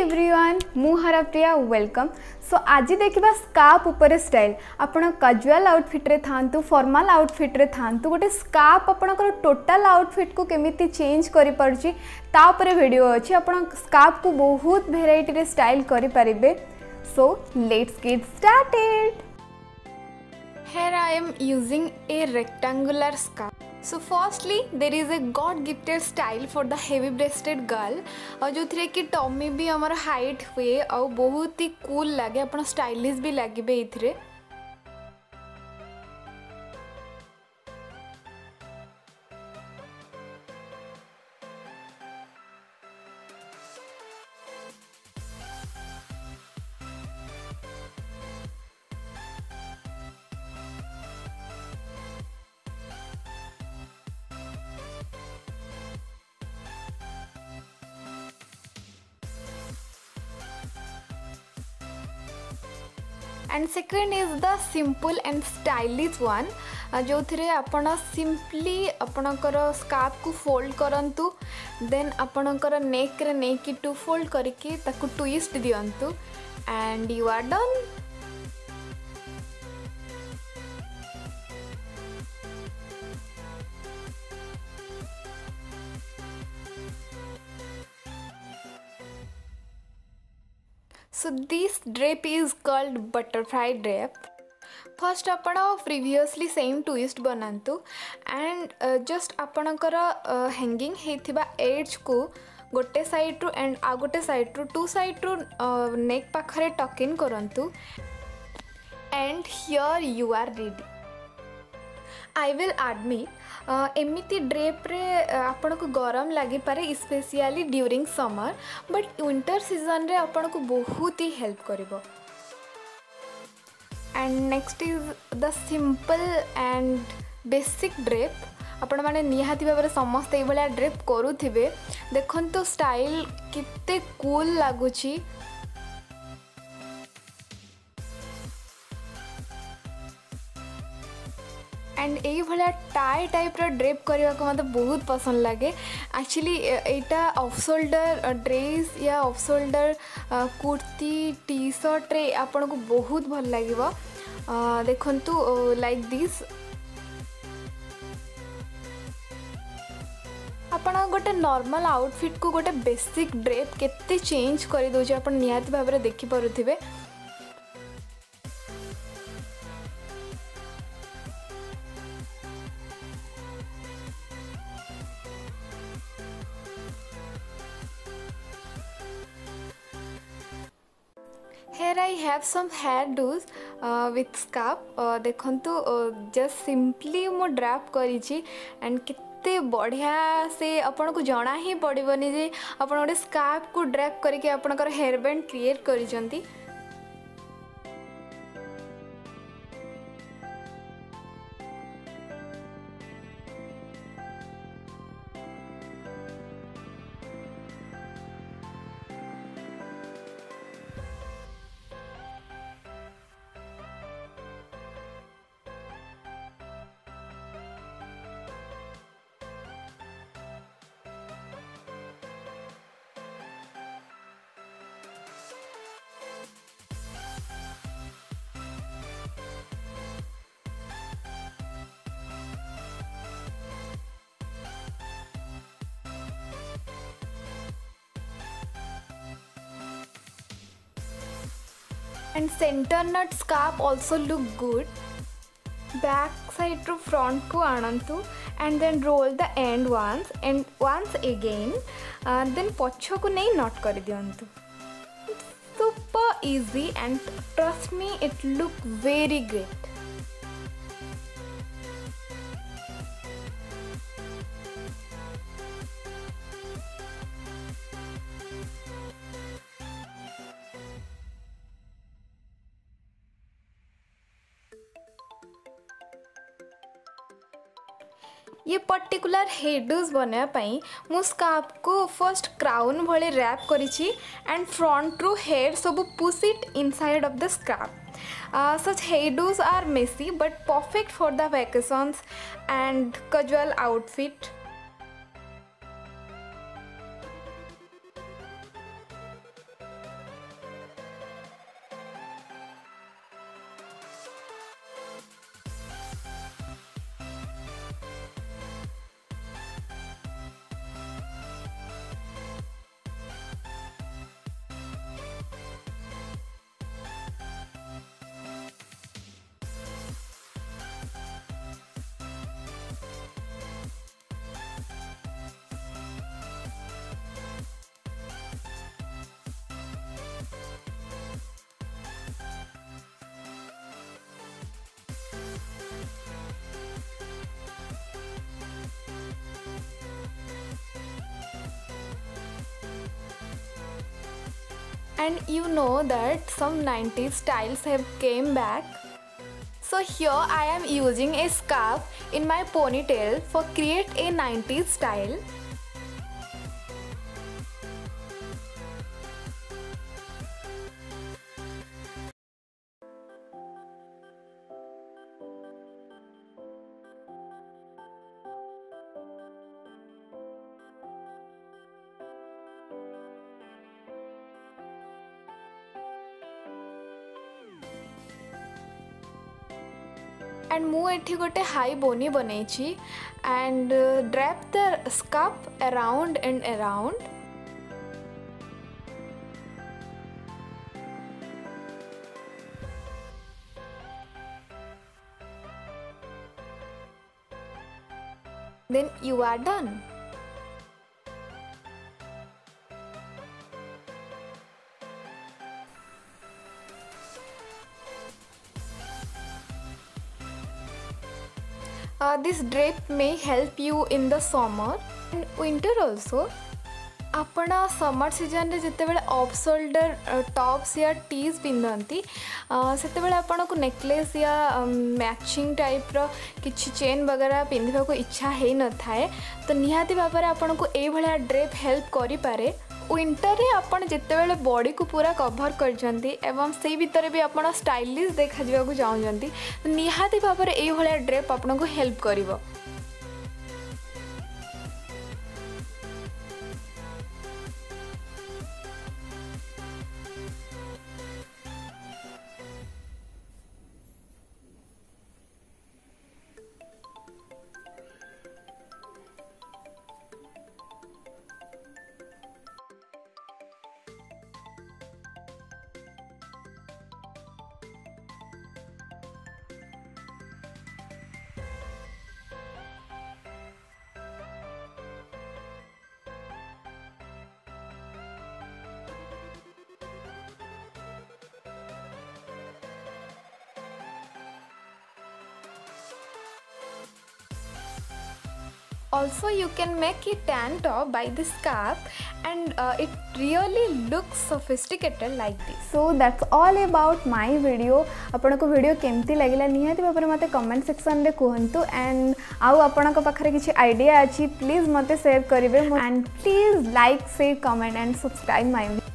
Everyone मु Harpriya welcome. सो आज देखा स्कार्फ उपर स्टाइल आपण कैजुअल आउटफिट रे थांतु फॉर्मल आउटफिट रे थांतु गोटे स्कार्फ आपणकर टोटल आउटफिट को केमिति चेंज करि पारुची ता ऊपर वीडियो अछि। आपण स्कार्फ को बहुत वेराइटी रे स्टाइल करि परिबे। So let's get started. Here I am using a rectangular scarf. So firstly there is a God gifted style for the heavy breasted girl और जो थी कि टॉमी भी हमारा हाइट हुए और बहुत ही कूल लगे अपन स्टाइलिश भी लगे इथरे। And second is the simple and stylish one जो थे आपण सिंपली आपणकर स्कार्फ को फोल्ड करंतु देन आपणकर नेक रे नेक टू फोल्ड करके ताकू ट्विस्ट दियंतु and you are done. So this drape is called butterfly drape. First आपण previously same twist बनांतु and just आपणकर हैंगिंग हेथिबा एज को गोटे साइड रु एंड आ गोटे साइड रु टू साइड रु नेक पाखरे टक इन करंतु and here you are ready. I will admit एमिति ड्रेप रे आपन को गरम लगी पारे specially during summer but winter season रे आपन को बहुत ही हेल्प करिवो। And next is the simple and basic drape आपण माने निहाती भाबरे समस्त ए भला ड्रेप करूथिबे देखन तो स्टाइल किते कूल लागुची। एंड यही भाया टाई टाइप रो ड्रेप करने को मतलब बहुत पसंद लगे। एक्चुअली एटा ऑफ शोल्डर ड्रेस या off shoulder kurti T shirt रे आपन को बहुत भल लगिवो। देखंतु लाइक दिस आपण गोटे नॉर्मल आउटफिट को गोटे बेसिक ड्रेप केते चेंज कर दोजे आपण निहाती भाबरे देखि परुथिबे। Here I have some hairdos with scarf. देखंतु just simply मो ड्रैप करिछि एंड किते बढ़िया से अपन को जना ही पड़िबनी जे अपन गोटे स्कार्फ को ड्रैप करके आपनकर हेयर बैंड क्रिएट करिसंती। And center nut scarf also look good. Back side to front को आनंतु and then roll the end once again then पछो को नहीं knot कर दियंतु। Super easy and trust me it look very great. ये particular hairdos बनया पाई मु scarf को फर्स्ट क्राउन भले रैप करिछि एंड फ्रंट रू हेड सब push it inside of the scarf. Such hairdos are messy but perfect for the vacations and casual outfit. And you know that some 90s styles have came back. So here I am using a scarf in my ponytail for create a 90s style. And ମୁଁ ଏଠି ଗୋଟେ high pony ବନେଇଛି and drape the scarf around and around. Then you are done. This drape may help you in the summer and winter also. आपण summer season रे जिते बेले off shoulder tops या tees पिंधती सेते बेले आपण को नेकलेस या मैचिंग टाइप रो किछि चेन वगैरह पिंधबा को इच्छा हे न थाए तो निहाती भाव में आपण को ए भलिया ड्रेप हेल्प करि पारे। विंटर रे आपण जिते बेले बॉडी को पूरा कवर करजंती एवं से भीतर भी आपण स्टाइलिश देखा जिवा को चाहजंती निहाती भाव में ए भलिया ड्रेप आपण को हेल्प करिवो। Also you can make a tan top by this scarf and it really looks sophisticated like this. So that's all about my video. आपण को वीडियो केमती लागिला निहाती भाबरे मते कमेंट सेक्शन रे कहंतु एंड आउ आपण को पाखरे किछि आइडिया अछि प्लीज मते शेयर करिवे and please like share comment and subscribe my